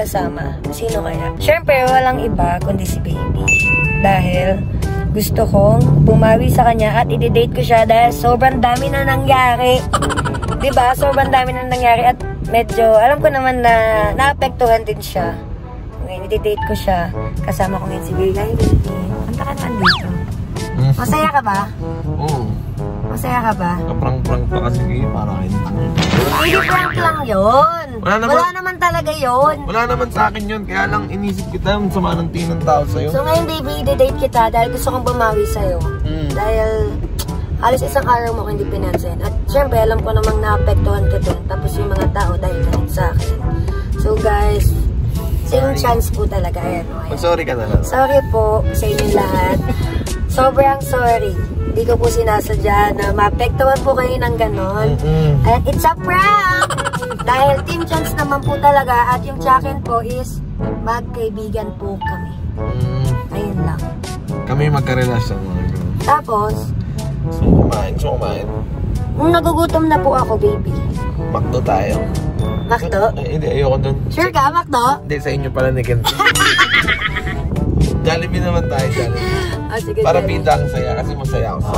kasama. Sino kaya? Siyempre, walang iba kundi si Baby. Dahil gusto kong bumawi sa kanya at i-date ko siya dahil sobrang dami na nangyari. Diba? Sobrang dami na nangyari at medyo, alam ko naman na naapektuhan din siya. Ngayon, i-date ko siya. Kasama ko ngayon si Baby. Ay, Baby, punta ka naman dito. Masaya ka ba? Oo. Masaya ka ba? Kaprang-prang pa kasi ngayon para kayo. Hindi prank lang yun. Wala naman talaga yun. Wala naman sa akin yun. Kaya lang inisip kita yung sama ng tingin ng tao sa'yo. So ngayon, Baby, i-date kita dahil gusto kong bumawi sa'yo. Dahil halos isang araw mo hindi pinansin. At syempre, alam ko namang naapektuhan ka din. Tapos yung mga tao dahil ka rin sa akin. So guys, same chance po talaga. Ayan, Mag-sorry ka na lang. Sorry po sa inyo lahat. Sobrang sorry. Hindi ko po sinasadya na maapektuhan po kayo ng ganon. Ayan, it's a prank! Dahil team chance naman po talaga. At yung akin po is magkaibigan po kami. Ayun lang. Kami magkarelasyon mga bro. Tapos, So kumain. nung nagugutom na po ako, Baby. Makdo tayo. Makto? Hindi, ayoko dun. Sure ka, Makto? Hindi, sa inyo pala ni Ken. Jollibee naman tayo, Jollibee. Sige, Para sige. bida ang saya kasi masaya ako.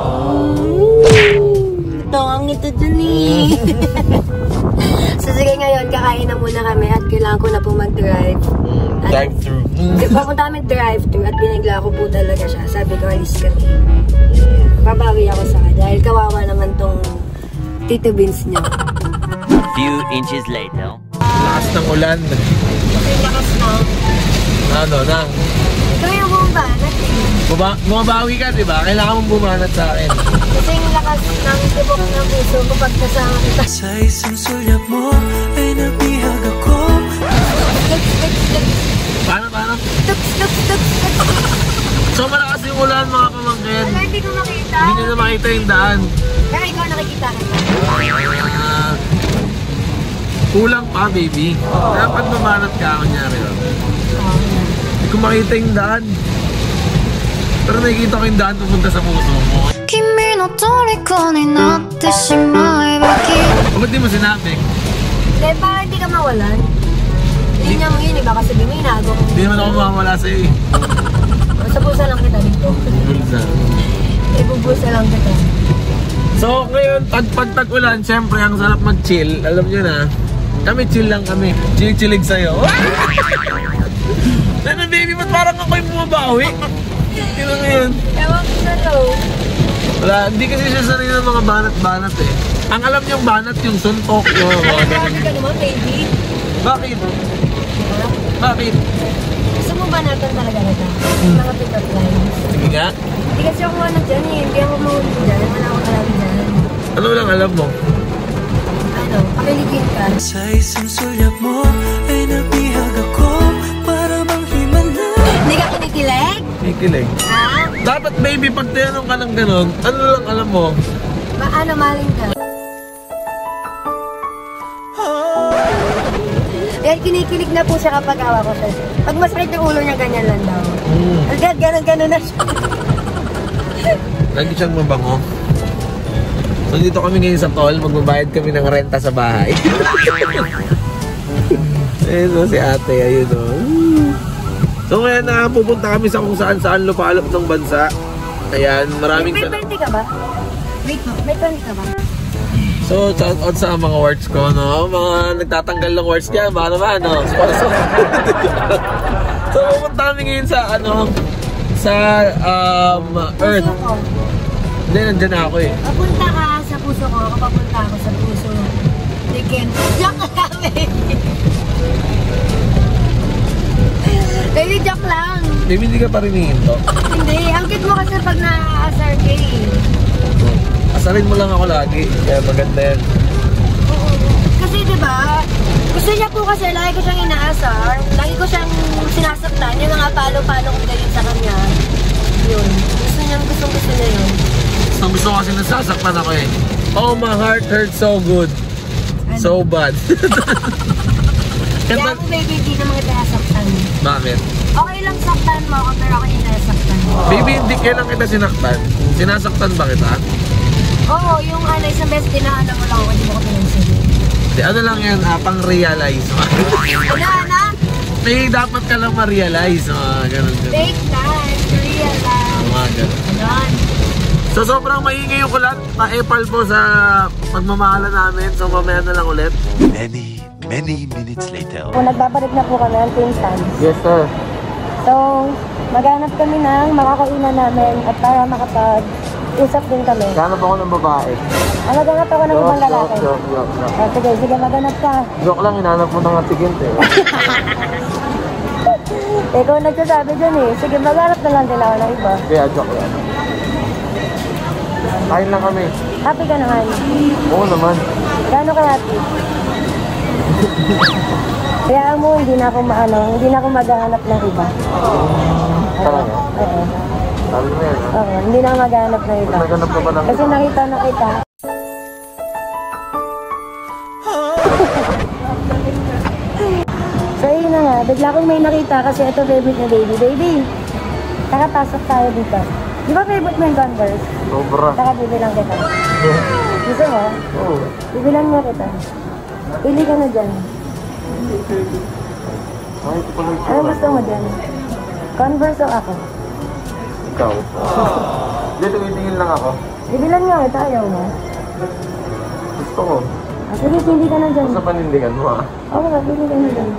Ito ang ito dyan eh. So sige ngayon, kakain na muna kami at kailangan ko na po mag-drive. Drive-thru. Papunta kami drive-thru at binigla ko po talaga siya. Sabi ko, alis kami. Babawi ako sa kanya dahil kawawa naman tong Tito Vince niya. Few inches later. Lakas ng ulan. Kasi lakas na. Ano, nang? Ito yung bumanat eh. Bumabawi ka, di ba? Kailangan mong bumanat sa akin. Kasi yung lakas ng tibok ng puso ko pag kasama kita. Sa isang sulyap mo ay nabihag ako. Paano? Tuks. So malakas yung ulan mga pamangkin. Wala, hindi ko makita. Hindi nyo na makita yung daan. Pero ikaw nakikita kita. Kulang pa, baby. Dapat mamanat ka, kunyari. Hindi ko makita yung daan. Pero nakikita ko yung daan pupunta sa puso mo. Kimi no toriko ni natte shimaeba ki. Ba't di mo sinabi? Dahil para hindi ka mawalan. Hindi niya mo yun, iba kasi biminago. Hindi naman ako mamawala sa'yo eh. Sa pusa lang kita dito. Bulsa. Ibubusa lang kita. So ngayon, pag tag-ulan, syempre ang sarap mag-chill. Alam nyo na, kami chill lang kami. Chill-chillig sa'yo. Ano baby, ba't parang ako yung bumabawi? Kino nga yun? Ewan ko na lo. Wala, hindi kasi siya sanay ng mga banat-banat eh. Ang alam niyong banat yung suntok. Grabe ka naman, baby. Bakit? Bakit? Gusto mo banatan talaga na ka? Mga pick-up lines. Sige nga. Hindi kasi ako ano dyan eh. Hindi ako mahuli dyan. Wala akong alam dyan. Ano lang alam mo? Ano? Pakiligin ka. Sa isang sulyap mo ay nabihag ako. Para bang himala. Hindi ka kinikilig? Kikilig. Ha? Dapat baby, pag tinanong ka ng ganun, ano lang alam mo? Ano, maling ka? Dahil kinikilig na po siya kapag awa ko siya. Pag masakit yung ulo niya, ganyan lang daw. Agad, ganun na siya. Lagi siyang mabango. So dito kami ngayon sa tol, magbabayad kami ng renta sa bahay. Ayun o, si ate, ayun o. So ngayon na pupunta kami sa kung saan lupalop ng bansa. Ayan, maraming... May 20 ka ba? Wait, may 20 ka ba? So, shout out sa mga words ko, no? Mga nagtatanggal ng words dyan, baka naman, no? Sponsor. So, pupunta kami ngayon sa, sa, Earth. Puso ko. Hindi, nandyan na ako eh. Papunta ka sa puso ko, ako papunta ako sa puso ni Ken. Joke lang, baby. Baby, joke lang. Baby, hindi ka pa rin hihinto. Hindi, ang cute mo kasi pag na-asar ka eh. Asarin mo lang ako lagi, kaya maganda yan. Oo. Kasi diba, gusto niya po kasi, lagi ko siyang inaasar, lagi ko siyang sinasaktan, yung mga palo-palo kong galit sa kanya. Yun. Gusto niya yun. Gusto ko kasi nasasaktan ako eh. Oh, my heart hurts so good. Ano? So bad. Kaya ako baby, hindi naman kita nasaktan. Bakit? Okay lang saktan mo ako, pero ako yung nasaktan. Baby, hindi kailan kita sinaktan. Sinasaktan ba kita? Oo, yung isang beses dinaanan mo lang ako, hindi mo ko pinansin. Di, ano lang yan, pang-realize. Wala na, may dapat ka lang ma-realize. Ganun. Take time to realize. Ganun. So sobrang maingay yung kulat. Pa-epal po sa pagmamahalan namin. So mamaya na lang ulit. Many minutes later. Kung nagbabalik na po kami ang Twin Suns. Yes, sir. So, maghanap kami ng makakainan namin at para makapag-usap din kami. Hanap ako ng babae. Maghanap ako ng ibang lalaki. Joke. Sige, maghanap ka. Joke lang, hinanap mo ng atigint eh. Ikaw nagsasabi dyan eh. Sige, maghanap na lang din ako ng iba. Kaya joke lang. Kain lang kami. Happy ka naman. Oo naman. Gaano ka happy? Kaya mo, hindi na ako maghahanap ng iba. Talaga? Oo. Sabi mo yan, ha? Oo, hindi na ako maghahanap ng iba. Naghanap ka ba ng Kasi nakita na kita. So yun na nga, bigla kong may nakita kasi ito favorite ni baby. Baby, nakapasok tayo dito. Di ba favorite mo yung Converse? sobra. Saka bibilang kita. Gusto mo? Oo. Bibilang mo kita. Pili ka na dyan. Ay, ito pala ito. Ano gusto mo dyan? Converse o ako? Ikaw. Dito, tingin lang ako. Bibilang nga kita, ayaw mo. Gusto ko. Sige, pili ka na dyan. Sa panindigan mo, ha? Oo, pili ka na dyan.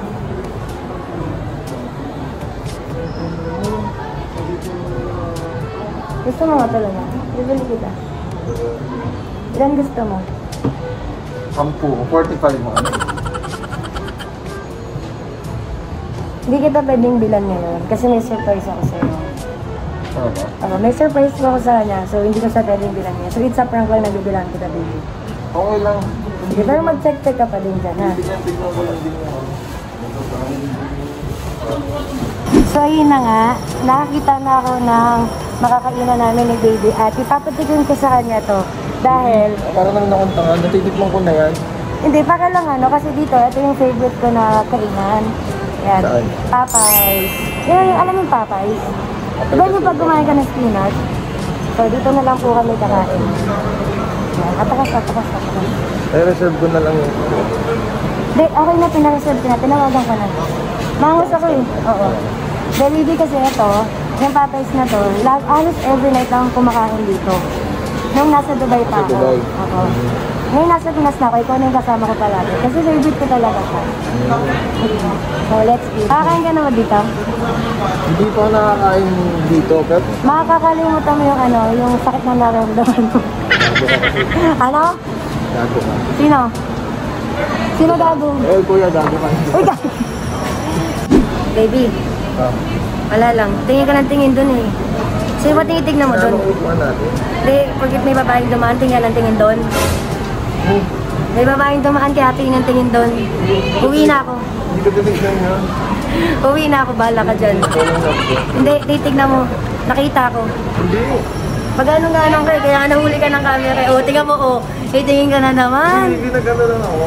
Gusto mo nga talaga? Bibili kita. Ilan gusto mo? 45 mo. Hindi kita pwedeng bilan ngayon kasi may surprise ako sa'yo. Ano? May surprise ako sa kanya, so hindi ko siya pwedeng bilan ngayon. So it's a prank lang na bibilan kita, baby. Okay lang. Sige, pero mag-check-check ka pa din dyan, ha? Tignan ko lang din ako. So ayun na nga, nakakita na ako ng makakainan namin ni baby at ipapatikin ko sa kanya to. Dahil, Parang nang nakuntangan, natitikman ko na yan. hindi, para lang kasi dito, ito yung favorite ko na kainan. Yan, Saan? Popeyes. Yung alam yung Popeyes? Diba yung pag kumain ka ng spinach? So dito na lang po kami kakain. Yan, atakas. Ay, reserve ko na lang yung... Hindi, okay na, pinareserve ko na, tinawagan ko na. Mangos ako eh, oo. Baby kasi ito, yung Popeyes na to, halos every night lang kumakain dito. Nung nasa Dubai pa ako. Dubai. Oo. Ngayon nasa Pinas na ako, ikaw na yung kasama ko palagi. Kasi favorite ko talaga siya. So let's eat. Makakain ka naman dito? Hindi pa ako nakakain dito, pero... Makakalimutan mo yung yung sakit na nararamdaman mo. Ano? Gago ka. Sino? Sino gago? Eh, kuya, gago ka. Uy, gago! Baby, wala lang. Tingin ka ng tingin dun eh. Sino ba tinitignan mo dun? Anong upuan natin? Hindi, pagkat may babaeng dumaan, tingin lang tingin dun. May babaeng dumaan, kaya tingin tingin dun. Uwi na ako. Hindi ko titignan yun. Uwi na ako, bahala ka dyan. Hindi, titignan mo. Nakita ko. Hindi. Pag anong ka, kaya nahuli ka ng camera. O, tingnan mo, o. Tingin ka na naman. Hindi nagano lang ako.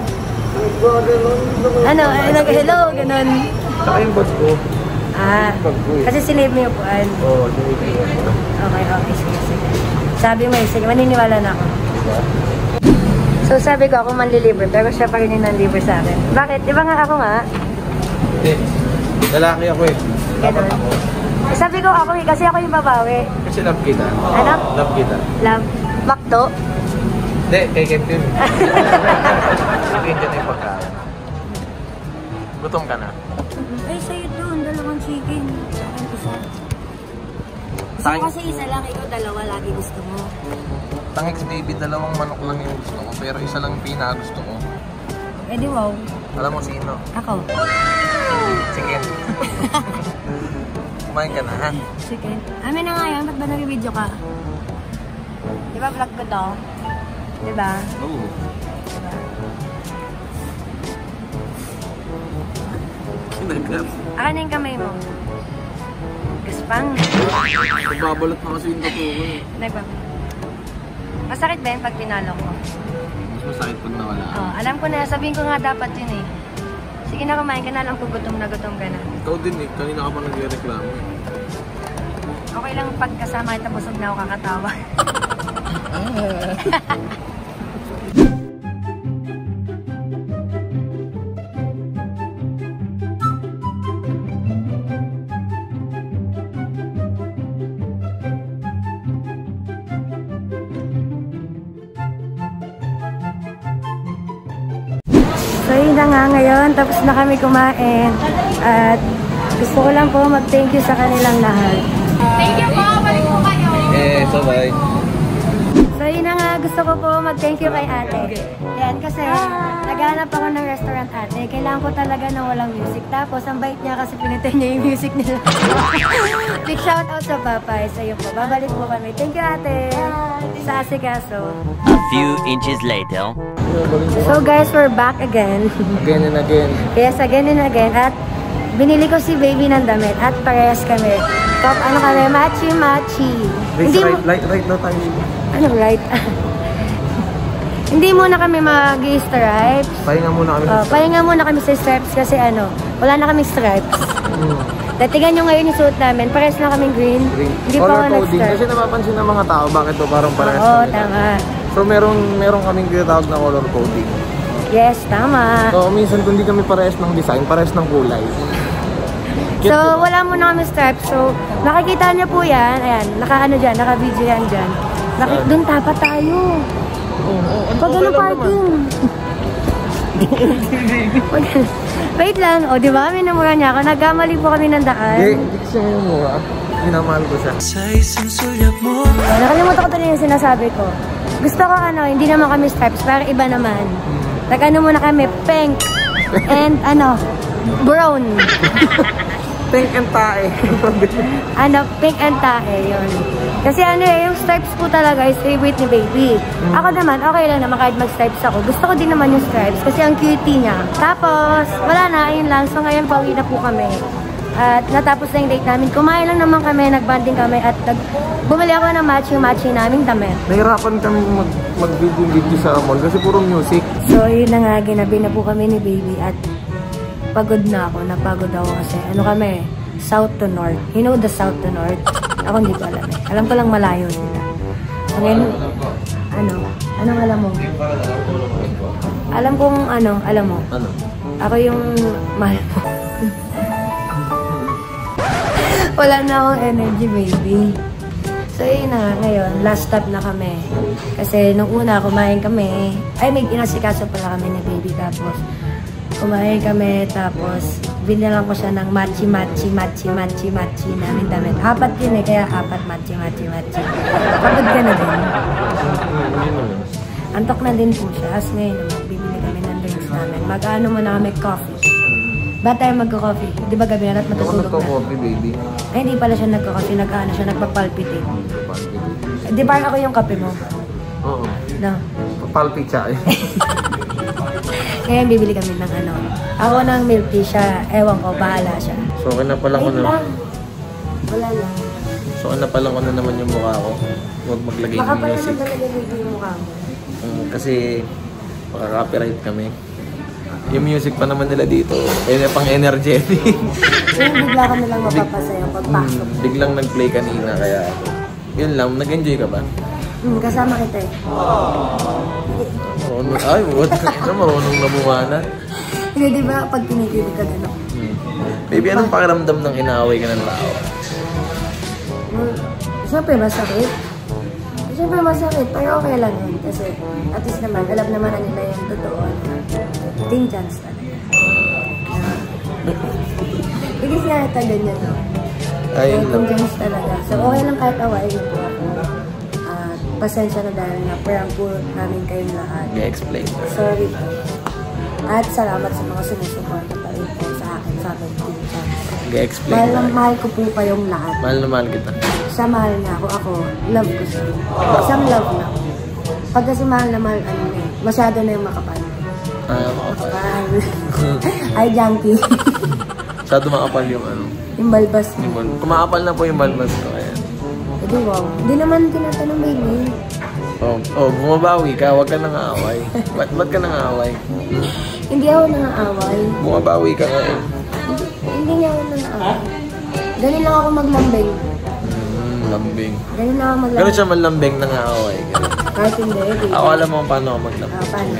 Hello, ganun. Saka yung bag ko. Kasi sinave mo yung upuan. Oo, tinitignan ko. Okay, sige. Sabi mo sige, maniniwala na ako. So sabi ko ako manlilibre, pero siya pa rin yung nanlibre sa akin. Bakit? Di ba nga ako nga? Hindi. Lalaki ako eh. Dapat Ganun. ako. Sabi ko ako kasi ako yung babawi. Kasi love kita. Ano? Love kita. Love. Makto? Hindi, kay Kentin. Sabihin ka na yung pagkain. Gutom ka na. Ay, sa'yo doon. Dalawang chicken. Sa'kin isa. Sa'kin- Kasi isa lang, ikaw dalawa lagi gusto mo. Tangik si baby, dalawang manok lang yung gusto ko. Pero isa lang yung pinakagusto ko. Eh di wow. Alam mo sino? Ako. Sige. Kumain ka na, ha? Chicken. Amin na nga yan. Ba't ba nag-video ka? Di ba vlog ko to? Di ba? Oo. Nag-grab. Akin na yung kamay mo. Gaspang. Nagbabalot na kasi yung totoo ko eh. Masakit ba yun pag pinalo ko? Mas masakit pag nawala. Alam ko na. Sabihin ko nga dapat yun eh. Sige na, kumain ka na lang kung gutom na gutom ka na. Ikaw din eh. Kanina ka pa nagre-reklamo eh. Okay lang pagkasama kita busog na ako kakatawa. na nga ngayon, tapos na kami kumain. At gusto ko lang po mag-thank you sa kanilang lahat. Thank you po! Balik po kayo! Eh, sabay. So yun na nga, gusto ko po mag-thank you kay ate. Yan, kasi naghanap ako ng restaurant ate. Kailangan ko talaga na walang music. Tapos ang bait niya kasi pinitay niya yung music nila. Big shout out sa Papay. Sa iyo po. Babalik po kami. Thank you ate. Sa asikaso. A few inches later. So guys, we're back again. Again and again. Yes, again and again. At binili ko si baby ng damit. At parehas kami. Top, ano kami? Machi-machi. Right na tayo. Ano right? Hindi muna kami mag-stripes. Pahinga muna kami. Pahinga muna kami sa stripes kasi wala na kaming stripes. Datigan nyo ngayon yung suot namin. Parehas na kaming green. Hindi pa ako nag-stripes. Kasi napapansin ng mga tao, bakit to parang parehas Oo, kami. tama. So meron kaming tinatawag na color coding. Yes, tama. So minsan kung di kami parehas ng design, parehas ng kulay. So, wala muna kami stripes. So, nakikita niyo po yan. Ayan, naka-video yan dyan. Doon tapat tayo. Pag ano parking. Wait lang. O, di ba? Minamura niya ako. Nagkamali po kami ng daan. Hindi kasi minamura. Minamahal ko siya. Sa isang sulyap mo. Nakalimutan ko tuloy yung sinasabi ko. Gusto ko hindi naman kami stripes. Parang iba naman. Nag-ano muna kami, pink. And brown. Pink and tae. Pink and tae, yun. Kasi yung stripes po talaga is favorite ni baby. Ako naman, okay lang naman kahit mag-stripes ako. Gusto ko din naman yung stripes kasi ang cutie niya. Tapos, wala na, ayun lang. So ngayon, pauwi na po kami. At natapos na yung date namin. Kumain lang naman kami, nagbanding kami at bumili ako ng matching naming damit. Nahirapan kami mag-video sa mall kasi puro music. So, yun na nga, ginabi na po kami ni baby at pagod na ako. Napagod ako kasi kami, south to north. You know the south to north? Ako hindi ko alam eh. Alam ko lang malayo sila. So, ngayon, anong alam mo? Alam kong alam mo? Ano? Ako yung mahal mo. Wala na akong energy, baby. So, yun na ngayon. Last stop na kami. Kasi nung una, kumain kami. Ay, may inasikaso pala kami ni baby. Tapos, kumain kami. Tapos, binilang ko siya ng matchi namin damit. 4 yun eh. Kaya 4 matchi. Pagod ka na din. Antok na din po siya. As ngayon, bibili kami ng drinks namin. Mag-ano muna kami coffee. Ba tayo magka-coffee? Di ba gabi na at matutulog na? Ako nagka-coffee, baby. Ay, hindi pala siya nagka-coffee. Nag-ano siya, nagpa-palpitate. Di ba ako yung kape mo? Oo. No. Palpit siya eh. Ngayon, bibili kami ng Ako ng milk tea siya. Ewan ko, bahala siya. So, okay na pala ko Wait na. lang. Wala lang. So, ano pala ko na naman yung mukha ko. Huwag maglagay Baka ng pala music. naman talaga yung mukha mo. Kasi, makaka-copyright kami. Yung music pa naman nila dito, pang energetic. Yung bigla ka nalang mapapasayo pagpasok. Biglang nag-play kanina, kaya yun lang, nag-enjoy ka ba? Kasama kita eh. Ay, what? Marunong na bumana. Hindi, di ba pag kinikilig ka gano'n? Baby, anong pakiramdam ng inaaway ka ng tao? Siyempre masakit. Siyempre masakit, pero okay lang yun. Kasi at least naman, alam naman na nila yung totoo. Teen chance talaga. Bigis nga ito ganyan, no? Ayun lang. Teen chance talaga. So okay lang kahit awayin po ako. Pasensya na dahil na prank po namin kayong lahat. I-explain. Sorry po. At salamat sa mga sumusuporta pa rin po sa akin sa akin Teen Chance. I-explain. Mahal ko po kayong lahat. Mahal na mahal kita. Siya mahal niya ako. Ako, love ko siya. Siyang love na. Pag kasi mahal na mahal, masyado na yung makapal. Makapal. Ay, junkie. Masyado makapal yung Yung balbas mo. Kumakapal na po yung balbas ko. Ayan. Edi wow. Hindi naman tinatanong, baby. Bumabawi ka. Huwag ka nang aaway. Ba't ka nang aaway? Hindi ako nangaaway. Bumabawi ka ngayon. Hindi niya ako nangaaway. Ganun lang ako maglambing. Lambing. Ganun lang ako maglambing. Ganun siya malambing nang aaway. Kahit hindi, baby. Ako alam mo paano ako maglambing. Paano?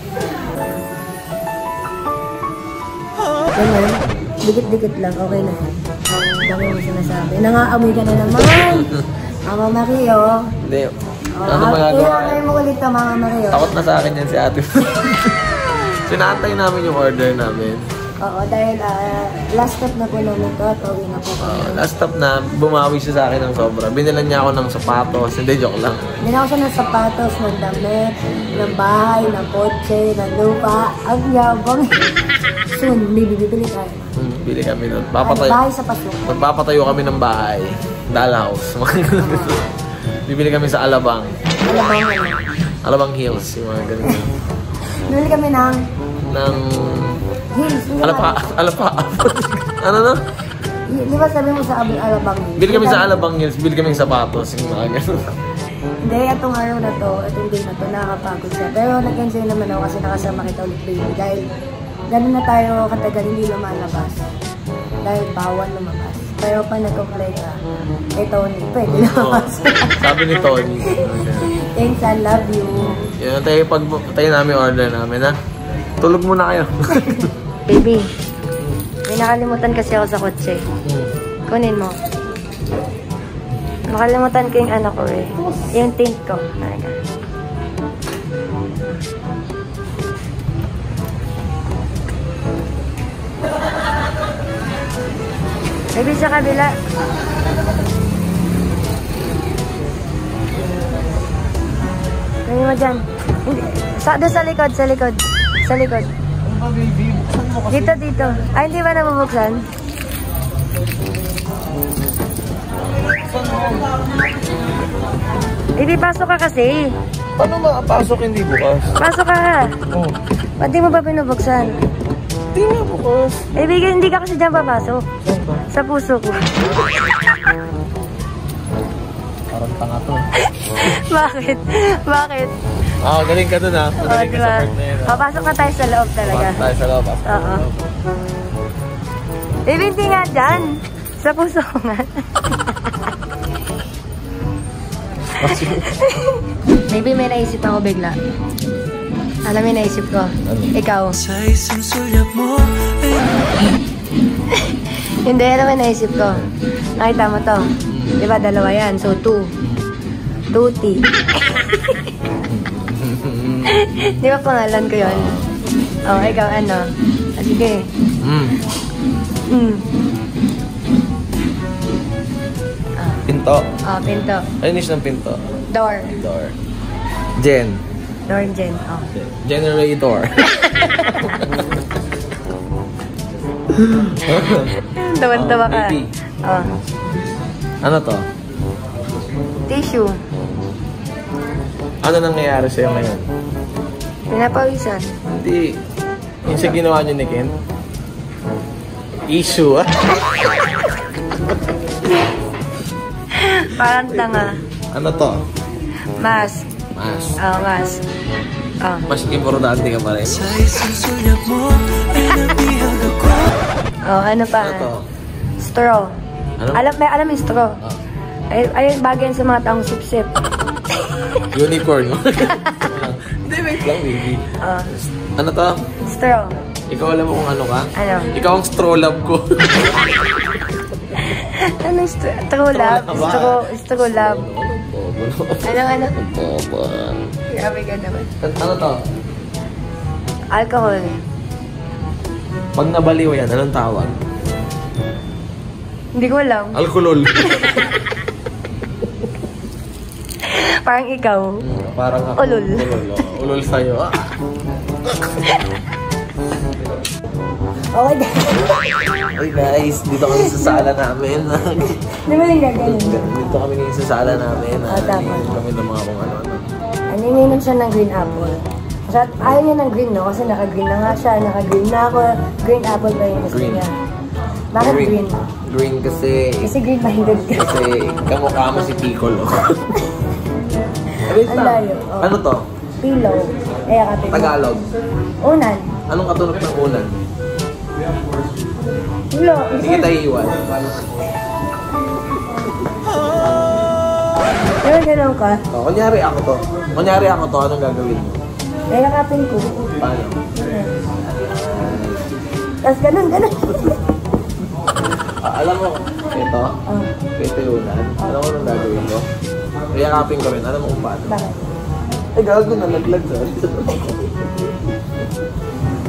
Ganun. Dikit-dikit lang. Okay na yan. Dami mo sinasabi. Nangaamoy ka na naman. Mama Mario. Hindi. Ano magagawa? Kaya mo ulit ka, Mama Mario. Takot na sa akin yan si ate. Sinantay namin yung order namin. Oo, dahil last stop na po namin to at uwi na po kami. Last stop na, bumawi siya sa akin ng sobra. Binilan niya ako ng sapatos. Hindi, joke lang. Binako siya ng sapatos, ng damit, ng bahay, ng kotse, ng lupa. Ang yabang. Soon, bibili tayo. Bili kami nun. Bahay sa paso. Magpapatayo kami ng bahay. Dollhouse. Bibili kami sa Alabang. Alabang Hills. Yung mga ganun. Bibili kami ng Hills. Alapa. Ano na? Di ba sabi mo sa Alabang Hills? Bili kami sa Alabang Hills. Bili kami ng sapatos. Yung mga ganun. Hindi, itong araw na to, itong day na to, nakakapagod siya. Pero nag-enjoy naman ako kasi nakasama kita ulit, baby. Dahil ganun na tayo katagal hindi lumalabas. Dahil bawal lumabas. Pero pag nag-play ka, kay Tony, pwede lumabas. Sabi ni Tony. Thanks, I love you. Yan tayo namin order namin, ha? Tulog muna kayo. Baby, may nakalimutan kasi ako sa kotse. Kunin mo. Nakalimutan ko yung ano ko eh. Yung tint ko. Baby, sa kabila. Kunin mo dyan. Doon sa likod, sa likod. Sa likod. Dito. Ay, hindi ba nabubuksan? Hindi, pasok ka kasi. Paano makapasok hindi bukas? Pasok ka ha. Oh. Ba't di mo ba binubuksan? Hindi na bukas. Eh, hindi ka kasi dyan papasok. Sa puso ko. Parang tanga to. Bakit? Bakit? Galing ka dun, ha? Magaling ka sa part na yun, ha? Papasok na tayo sa loob talaga. Pasok tayo sa loob. Oo. Baby, hindi nga dyan. Sa puso ko nga. Baby, may naisip ako bigla. Alam mo yung naisip ko? Ikaw. Sa isang sulyap mo Hindi, alam mo yung naisip ko. Nakita mo to. Diba, dalawa yan. So, 2. Tuti. Di ba pangalan ko yun? Oh, ikaw ano? Sige. Pinto. Oh, pinto. Ano yung ng pinto? Door. Jen. Door, Jen. Oh. Generator. Tawan-tawa ka. Baby. Oh. Ano to? Tissue. Ano nangyayari sa'yo ngayon? Pinapawisan. Hindi. Yung sa ginawa niyo ni Ken? Issue, ah. Parang tanga. Ano to? Mask. Mas. Oh, mask. Oh. Mas importante ka pa rin. Sa isang sulyap mo ay nabihag ako. Oh, ano pa? Ano to? Straw. Ano? Alam yung straw. Oh. Ay, bagay sa mga taong sip-sip. Unicorn. Hindi, wait lang, baby. Oh. Ano to? Straw. Ikaw alam mo kung ano ka? Ano? Ikaw ang straw love ko. Anong straw love? Straw love. Ano? Grabe ka naman. Ano to? Alcohol. Pag nabaliw yan, anong tawag? Hindi ko alam. Alkolol. Parang ikaw. Parang ako. Ulol. Ulol sa'yo. Ah. Okay, guys. Hey guys, dito kami sa sala namin. Di ba yung gagaling? Dito kami ngayon sa sala namin. Tama. Kami ng mga kung ano-ano. Nanininom siya ng green apple. Kasi ayaw niya ng green, no? Kasi naka-green na nga siya, naka-green na ako. Green apple ba yung gusto Green. niya? Bakit green? Green kasi... Kasi green-minded ka. Kasi kamukha mo si Piccolo. Wait Ang lang. layo, oh. Ano to? Pillow. Eh, kapit mo. Tagalog. Unan. Anong katunog ng ulan? Pillow. Hindi kita iiwan. Diba gano'n ka? Oh, kunyari ako to. Anong gagawin mo? Eh, yakapin ko. Paano? Tapos ganun. Alam mo, ito yung ulan. Alam mo anong gagawin ko? Iyakapin ko rin. Alam mo kung paano? Bakit? Ay, gago na laglag sa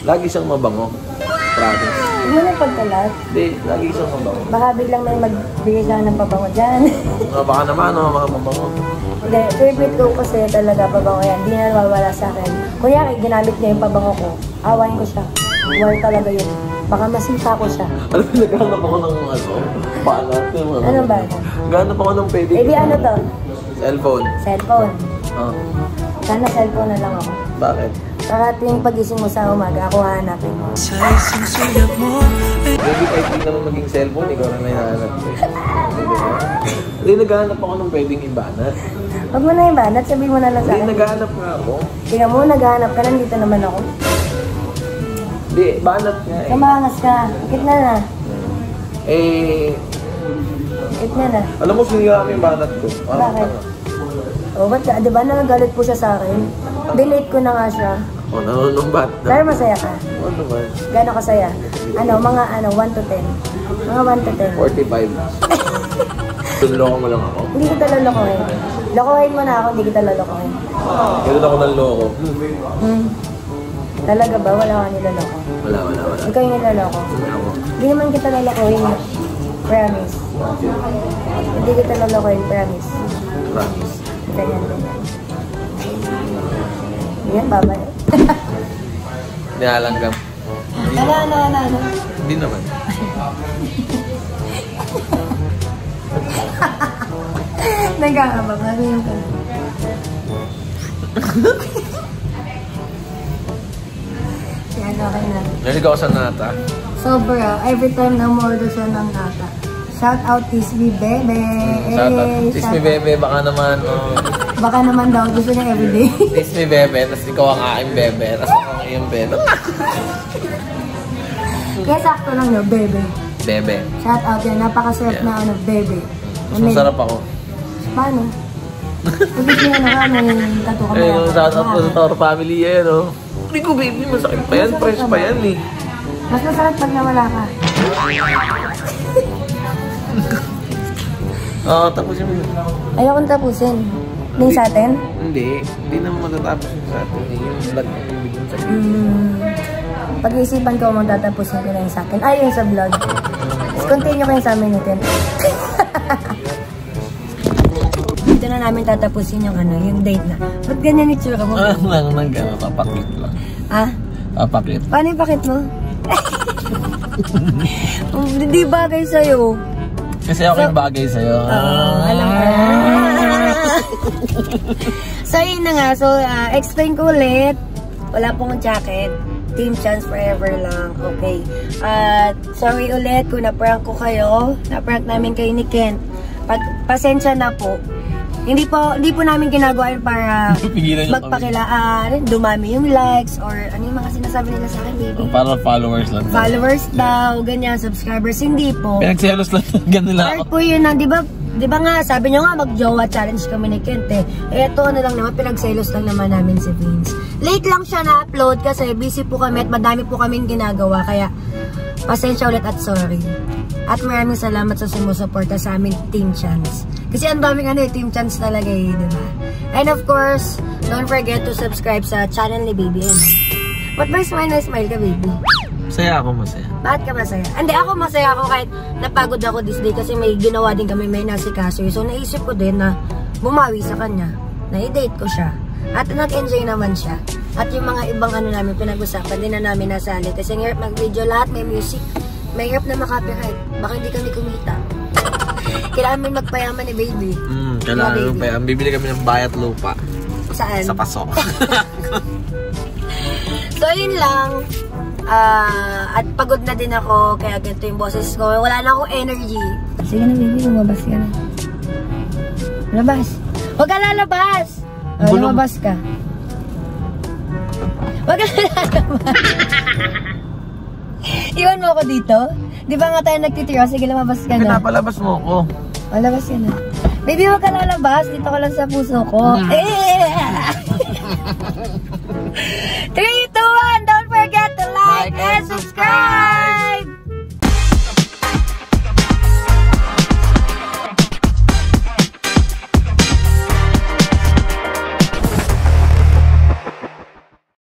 Lagi siyang mabango. Promise. Huwag mo na pagkalat. Hindi, lagi siyang mabango. Baka biglang may magbigay sa ng pabango dyan. Baka naman, mga mabango. Hindi, favorite ko kasi talaga pabango yan. Hindi na nawawala sa akin. Kunyari, ginamit niya yung pabango ko. Awayin ko siya. War talaga yun. Baka masita ko siya. Alam mo, naghanap ako ng banat. Anong ba? Naghanap ako ng pwede. Eh di ano to? Cellphone. Cellphone. Oh. Sana cellphone na lang ako. Bakit? Para tuwing pagising mo sa umaga, ako hanapin mo. Sa isang sulat mo ay Maybe kahit hindi naman maging cellphone, ikaw na may nahanap. Hindi, naghahanap ako ng pwedeng ibanat. Huwag mo na yung banat, sabihin mo na lang sa Hindi, akin. naghahanap nga ako. Tingnan mo, naghahanap ka, nandito naman ako. Hindi, banat nga eh. Kamangas ka. Ikit na na. Eh, Ikit na na. alam mo, sinigami yung banat ko. Bakit? O, ba't ka? Diba nagagalit po siya sa akin? Delete ko na nga siya. O, nanunumbat na. Pero masaya ka. O, naman. Gano'n kasaya? Ano, mga 1 to 10. Mga 1 to 10. 45. Tunloko mo lang ako. Hindi kita lolokohin. Lokohin mo na ako, hindi kita lolokohin. Ganun ako ng loko. Talaga ba? Wala kang niloloko. Wala. Ikaw yung niloloko. Ako. Hindi naman kita lolokohin. Promise. Hindi kita lolokohin, promise. Promise. Ganyan. Yan, babay. Nilalanggam. Ano. Hindi naman. Nagkakabang. Ano yung ka? Yan, okay na. Narinig ako sa nata. Sobra. Every time na umorder siya ng nata. Shout out Tisby Bebe. Shout out. Kiss me shout out. bebe, baka naman. Oh. Baka naman daw. Gusto niya everyday. Kiss me bebe, tapos ikaw ang aking bebe, tapos ako ang iyong bebe. Kaya sakto lang yun, Bebe. Bebe. Shout out yan. Napakasarap Yeah. na Bebe. Mas masarap ako. Paano? Pag gusto niya na may tattoo ka Eh, shout out po sa Toro family yan, oh. Hindi ko baby, masakit pa yan, fresh pa yan eh. Mas masarap pag nawala ka. Oo, tapos yung... Ayokong tapusin. Yung sa atin? Hindi naman matatapos yung sa atin eh. Yung vlog na yung bigyan sa Pag-iisipan ko, magtatapusin ko na yung sa akin. Ay, yung sa vlog. Let's continue kayo sa amin natin. Dito na namin tatapusin yung yung date na. Ba't ganyan itsura mo? Papaklit lang. Ah? Papaklit. Paano yung pakit mo? Hindi bagay sa'yo. Kasi ako yung bagay sa'yo. Alam ko. So, yun na nga. So, explain ko ulit. Wala pong jacket. Team Chance forever lang. Okay. At sorry ulit kung na-prank ko kayo. Na-prank namin kayo ni Kent. Pasensya na po. Hindi po namin ginagawa yun para magpakilaan, dumami yung likes, or ano yung mga sinasabi nila sa akin, baby? Para followers lang. Followers daw, ganyan, subscribers. Hindi po. Pinagselos lang ganun Part po yun na, di ba nga, sabi nyo nga, mag-jowa challenge kami ni Kent eh. Eto, ano lang naman, pinagselos lang naman namin si Vince. Late lang siya na-upload kasi busy po kami at madami po kaming ginagawa. Kaya, pasensya ulit at sorry. At maraming salamat sa sumusuporta sa amin, Team Chance. Kasi ang daming Team Chance talaga eh, di ba? And of course, don't forget to subscribe sa channel ni Baby M. Ba't ba smile na smile ka, baby? Masaya ako, masaya. Bakit ka masaya? Hindi, ako masaya ako kahit napagod ako this day kasi may ginawa din kami, may nasikaso. So naisip ko din na bumawi sa kanya, na i-date ko siya. At nag-enjoy naman siya. At yung mga ibang namin pinag-usapan, din na namin nasali. Kasi ngayap mag-video lahat, may music. May hirap na makapiright. Baka hindi kami kumita. Kailangan may magpayaman ni baby. Kailangan yung payaman. Bibili kami ng bayat lupa. Saan? Sa paso. So, yun lang. At pagod na din ako. Kaya ganito yung boses ko. Wala na akong energy. Sige na, baby. Lumabas ka na. Labas. Huwag ka lalabas. Lumabas ka. Huwag ka lalabas. Iwan mo ako dito? Di ba nga tayo nagtitiro? Sige, lumabas ka na. Pinapalabas mo ako. Malabas ka na. Baby, huwag ka lalabas. Dito ka lang sa puso ko. 3, 2, 1. Don't forget to like and subscribe!